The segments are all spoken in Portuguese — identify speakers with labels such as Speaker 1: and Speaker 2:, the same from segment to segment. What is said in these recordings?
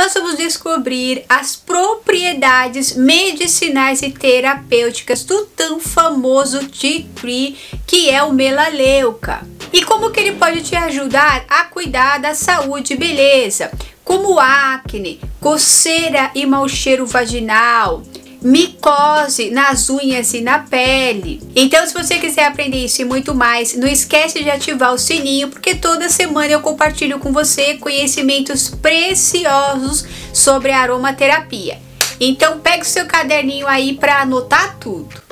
Speaker 1: nós vamos descobrir as propriedades medicinais e terapêuticas do tão famoso Tea Tree, que é o melaleuca. E como que ele pode te ajudar a cuidar da saúde e beleza, como acne, coceira e mau cheiro vaginal, micose nas unhas e na pele. Então, se você quiser aprender isso e muito mais, não esquece de ativar o sininho, porque toda semana eu compartilho com você conhecimentos preciosos sobre aromaterapia. Então, pega o seu caderninho aí para anotar tudo.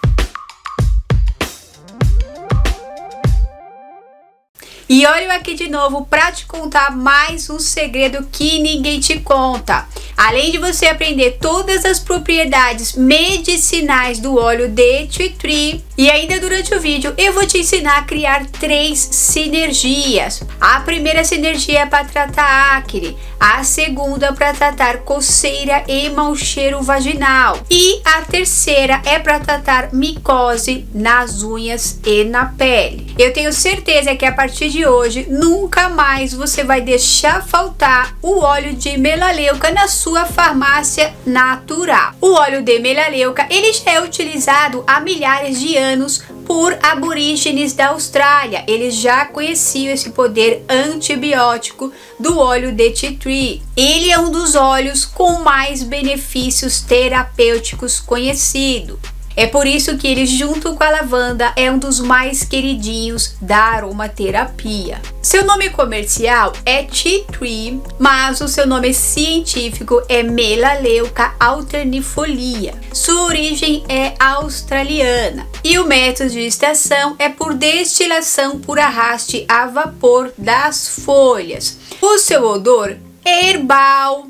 Speaker 1: E olha eu aqui de novo para te contar mais um segredo que ninguém te conta. Além de você aprender todas as propriedades medicinais do óleo de Tea Tree, e ainda durante o vídeo eu vou te ensinar a criar 3 sinergias. A primeira sinergia é para tratar acne, a segunda para tratar coceira e mau cheiro vaginal, e a terceira é para tratar micose nas unhas e na pele. Eu tenho certeza que a partir de hoje nunca mais você vai deixar faltar o óleo de melaleuca na sua farmácia natural. O óleo de melaleuca ele já é utilizado há milhares de anos por aborígenes da Austrália. Eles já conheciam esse poder antibiótico do óleo de Tea Tree. Ele é um dos óleos com mais benefícios terapêuticos conhecido. É por isso que ele, junto com a lavanda, é um dos mais queridinhos da aromaterapia. Seu nome comercial é Tea Tree, mas o seu nome científico é Melaleuca alternifolia. Sua origem é australiana e o método de extração é por destilação por arraste a vapor das folhas. O seu odor é herbal,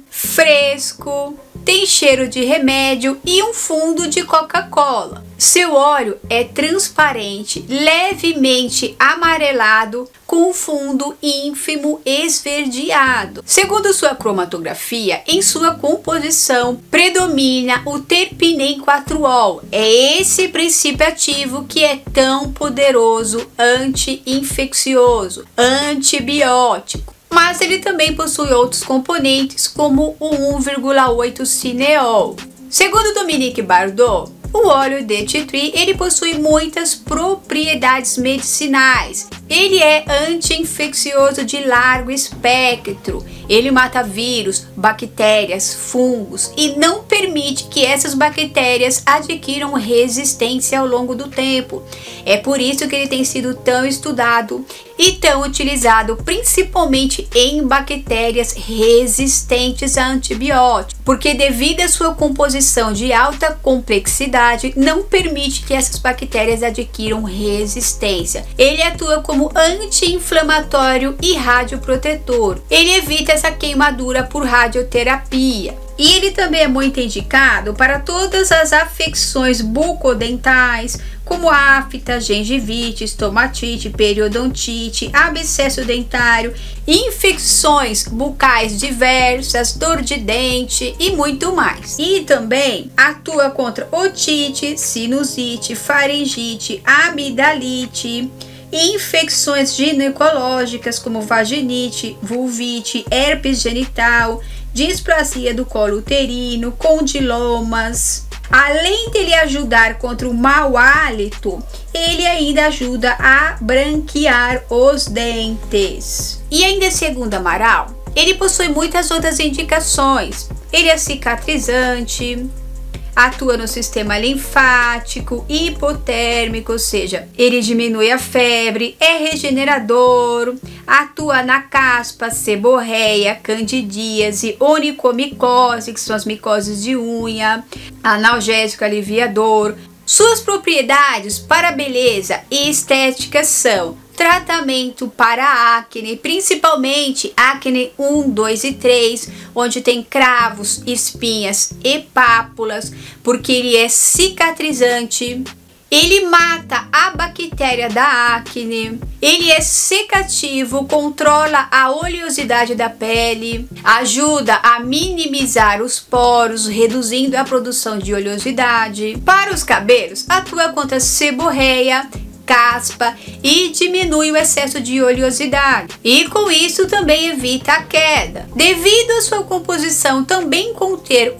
Speaker 1: fresco, tem cheiro de remédio e um fundo de Coca-Cola. Seu óleo é transparente, levemente amarelado, com fundo ínfimo esverdeado. Segundo sua cromatografia, em sua composição predomina o terpinem-4-ol. É esse princípio ativo que é tão poderoso, anti-infeccioso, antibiótico. Mas ele também possui outros componentes, como o 1,8 cineol. Segundo Dominique Bardot, o óleo de Tea Tree ele possui muitas propriedades medicinais. Ele é anti-infeccioso de largo espectro. Ele mata vírus, bactérias, fungos e não permite que essas bactérias adquiram resistência ao longo do tempo. É por isso que ele tem sido tão estudado e tão utilizado, principalmente em bactérias resistentes a antibióticos, porque devido à sua composição de alta complexidade, não permite que essas bactérias adquiram resistência. Ele atua como anti-inflamatório e radioprotetor. Ele evita essa queimadura por radioterapia. E ele também é muito indicado para todas as afecções bucodentais, como afta, gengivite, estomatite, periodontite, abscesso dentário, infecções bucais diversas, dor de dente e muito mais. E também atua contra otite, sinusite, faringite, amidalite, infecções ginecológicas como vaginite, vulvite, herpes genital, displasia do colo uterino, condilomas. Além dele ajudar contra o mau hálito, ele ainda ajuda a branquear os dentes. E ainda segundo Amaral, ele possui muitas outras indicações. Ele é cicatrizante, atua no sistema linfático, hipotérmico, ou seja, ele diminui a febre, é regenerador, atua na caspa, seborreia, candidíase, onicomicose, que são as micoses de unha, analgésico, aliviador. Suas propriedades para beleza e estética são tratamento para acne, principalmente acne 1, 2 e 3, onde tem cravos, espinhas e pápulas, porque ele é cicatrizante. Ele mata a bactéria da acne, ele é secativo, controla a oleosidade da pele, ajuda a minimizar os poros, reduzindo a produção de oleosidade. Para os cabelos, atua contra seborreia, caspa e diminui o excesso de oleosidade. E com isso também evita a queda. Devido à sua composição também conter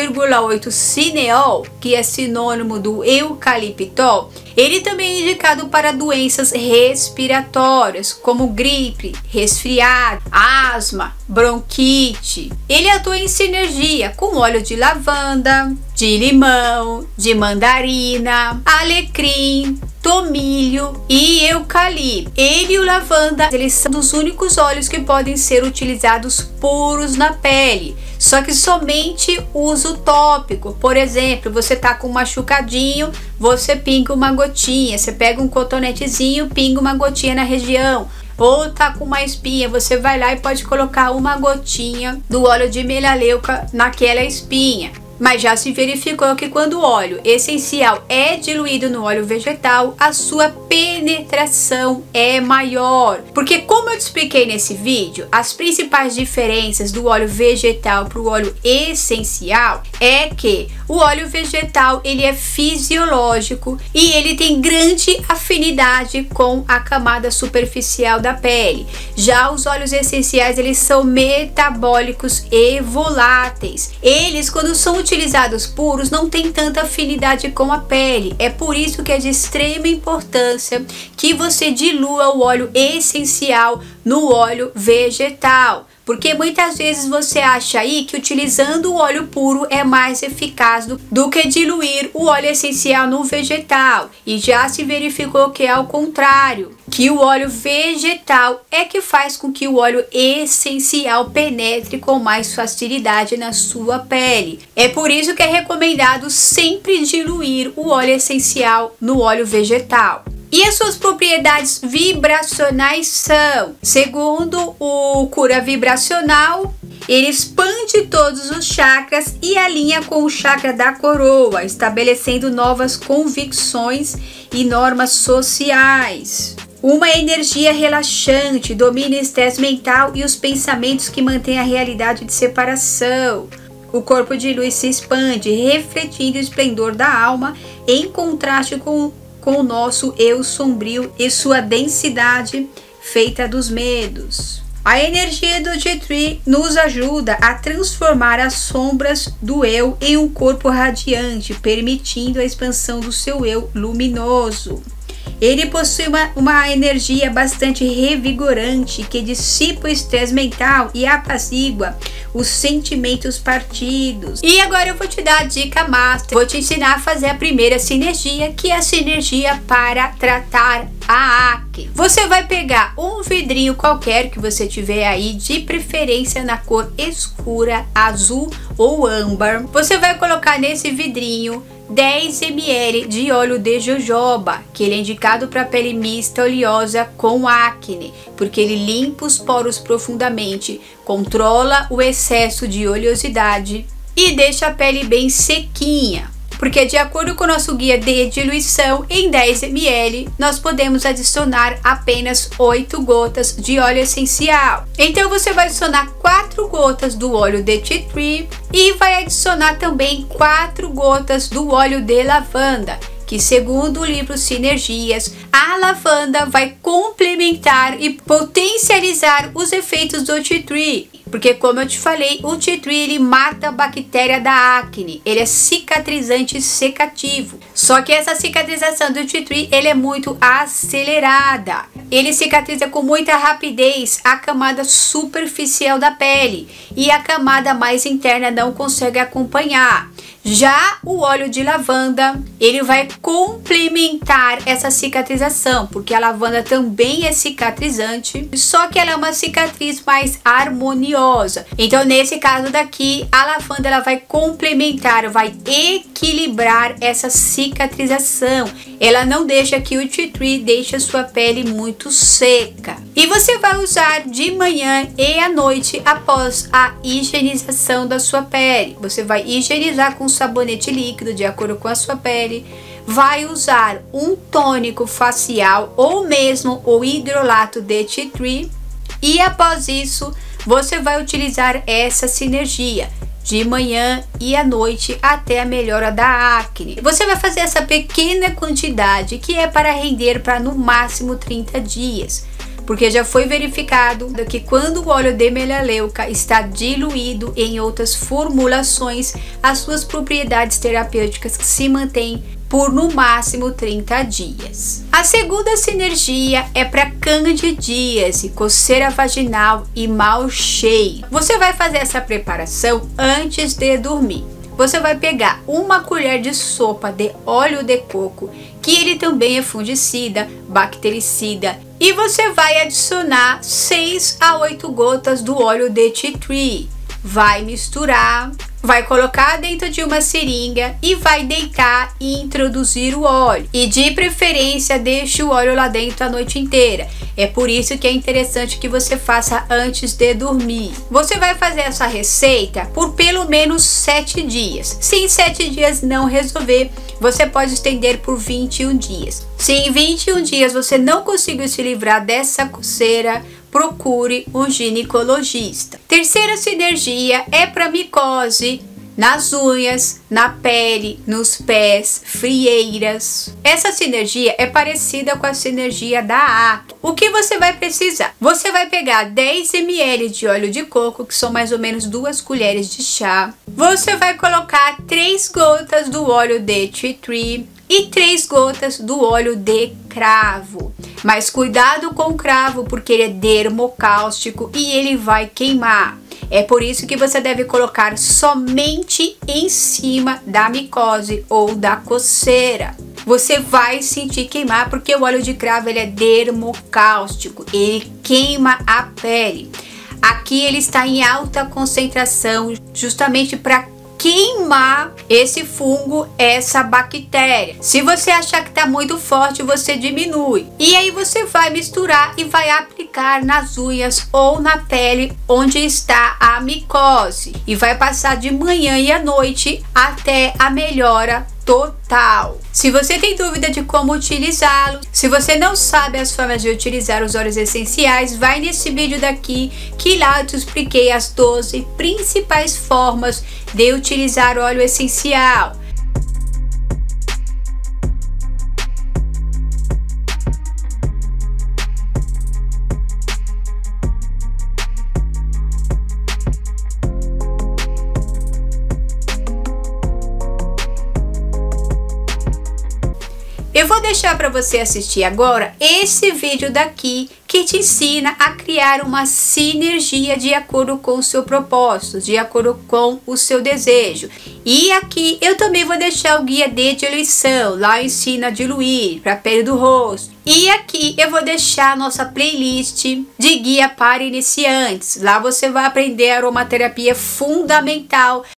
Speaker 1: 1,8 cineol, que é sinônimo do eucaliptol, ele também é indicado para doenças respiratórias, como gripe, resfriado, asma, bronquite. Ele atua em sinergia com óleo de lavanda, de limão, de mandarina, alecrim, tomilho e eucalipto. Ele e o lavanda, eles são dos únicos óleos que podem ser utilizados puros na pele. Só que somente uso tópico. Por exemplo, você tá com um machucadinho, você pinga uma gotinha. Você pega um cotonetezinho, pinga uma gotinha na região. Ou tá com uma espinha, você vai lá e pode colocar uma gotinha do óleo de melaleuca naquela espinha. Mas já se verificou que quando o óleo essencial é diluído no óleo vegetal, a sua penetração é maior. Porque como eu te expliquei nesse vídeo, as principais diferenças do óleo vegetal para o óleo essencial é que o óleo vegetal ele é fisiológico e ele tem grande afinidade com a camada superficial da pele. Já os óleos essenciais eles são metabólicos e voláteis. Eles, quando são utilizados puros, não tem tanta afinidade com a pele. É por isso que é de extrema importância que você dilua o óleo essencial no óleo vegetal. Porque muitas vezes você acha aí que utilizando o óleo puro é mais eficaz do que diluir o óleo essencial no vegetal. E já se verificou que é ao contrário, que o óleo vegetal é que faz com que o óleo essencial penetre com mais facilidade na sua pele. É por isso que é recomendado sempre diluir o óleo essencial no óleo vegetal. E as suas propriedades vibracionais são, segundo o Cura Vibracional, ele expande todos os chakras e alinha com o chakra da coroa, estabelecendo novas convicções e normas sociais. Uma energia relaxante, domina o estresse mental e os pensamentos que mantêm a realidade de separação. O corpo de luz se expande, refletindo o esplendor da alma, em contraste com o nosso eu sombrio e sua densidade feita dos medos. A energia do Tea Tree nos ajuda a transformar as sombras do eu em um corpo radiante, permitindo a expansão do seu eu luminoso. Ele possui uma energia bastante revigorante que dissipa o estresse mental e apazigua os sentimentos partidos. E agora eu vou te dar a dica master. Vou te ensinar a fazer a primeira sinergia, que é a sinergia para tratar a acne. Você vai pegar um vidrinho qualquer que você tiver aí, de preferência na cor escura, azul ou âmbar. Você vai colocar nesse vidrinho 10 ml de óleo de jojoba, que ele é indicado para pele mista oleosa com acne, porque ele limpa os poros profundamente, controla o excesso de oleosidade e deixa a pele bem sequinha. Porque de acordo com o nosso guia de diluição, em 10 ml nós podemos adicionar apenas 8 gotas de óleo essencial. Então você vai adicionar 4 gotas do óleo de Tea Tree e vai adicionar também 4 gotas do óleo de lavanda, que segundo o livro Sinergias, a lavanda vai complementar e potencializar os efeitos do Tea Tree. Porque como eu te falei, o Tea Tree ele mata a bactéria da acne, ele é cicatrizante e secativo. Só que essa cicatrização do Tea Tree ele é muito acelerada. Ele cicatriza com muita rapidez a camada superficial da pele e a camada mais interna não consegue acompanhar. Já o óleo de lavanda, ele vai complementar essa cicatrização, porque a lavanda também é cicatrizante, só que ela é uma cicatriz mais harmoniosa. Então, nesse caso daqui, a lavanda ela vai complementar, vai equilibrar essa cicatrização. Ela não deixa que o Tea Tree deixe a sua pele muito seca. E você vai usar de manhã e à noite após a higienização da sua pele. Você vai higienizar com sabonete líquido de acordo com a sua pele, vai usar um tônico facial ou mesmo o hidrolato de Tea Tree e após isso você vai utilizar essa sinergia de manhã e à noite até a melhora da acne. Você vai fazer essa pequena quantidade que é para render para no máximo 30 dias. Porque já foi verificado que quando o óleo de melaleuca está diluído em outras formulações, as suas propriedades terapêuticas se mantêm por no máximo 30 dias. A segunda sinergia é para candidíase, coceira vaginal e mau cheiro. Você vai fazer essa preparação antes de dormir. Você vai pegar uma colher de sopa de óleo de coco, que ele também é fungicida, bactericida, e você vai adicionar 6 a 8 gotas do óleo de tea tree. Vai misturar, vai colocar dentro de uma seringa e vai deitar e introduzir o óleo. E de preferência deixe o óleo lá dentro a noite inteira. É por isso que é interessante que você faça antes de dormir. Você vai fazer essa receita por pelo menos 7 dias. Se em 7 dias não resolver, você pode estender por 21 dias. Se em 21 dias você não conseguiu se livrar dessa coceira, procure um ginecologista. Terceira sinergia é para micose nas unhas, na pele, nos pés, frieiras. Essa sinergia é parecida com a sinergia da acne. O que você vai precisar? Você vai pegar 10 ml de óleo de coco, que são mais ou menos 2 colheres de chá. Você vai colocar 3 gotas do óleo de tea tree e 3 gotas do óleo de cravo. Mas cuidado com o cravo, porque ele é dermocáustico e ele vai queimar. É por isso que você deve colocar somente em cima da micose ou da coceira. Você vai sentir queimar porque o óleo de cravo ele é dermocáustico, ele queima a pele. Aqui ele está em alta concentração justamente para queimar esse fungo, essa bactéria. Se você achar que está muito forte, você diminui. E aí você vai misturar e vai aplicar nas unhas ou na pele onde está a micose. E vai passar de manhã e à noite até a melhora total. Se você tem dúvida de como utilizá-lo, se você não sabe as formas de utilizar os óleos essenciais, vai nesse vídeo daqui que lá eu te expliquei as 12 principais formas de utilizar óleo essencial. Eu vou deixar para você assistir agora esse vídeo daqui que te ensina a criar uma sinergia de acordo com o seu propósito, de acordo com o seu desejo. E aqui eu também vou deixar o guia de diluição, lá eu ensino a diluir para a pele do rosto. E aqui eu vou deixar a nossa playlist de guia para iniciantes. Lá você vai aprender a aromaterapia fundamental